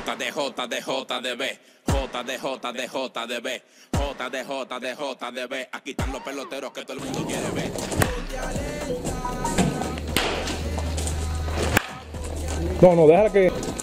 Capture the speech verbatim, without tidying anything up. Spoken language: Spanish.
J D J D J D B, J D J D J D B, J D J D J D B. Aquí están los peloteros que todo el mundo quiere ver. No, no, déjala que...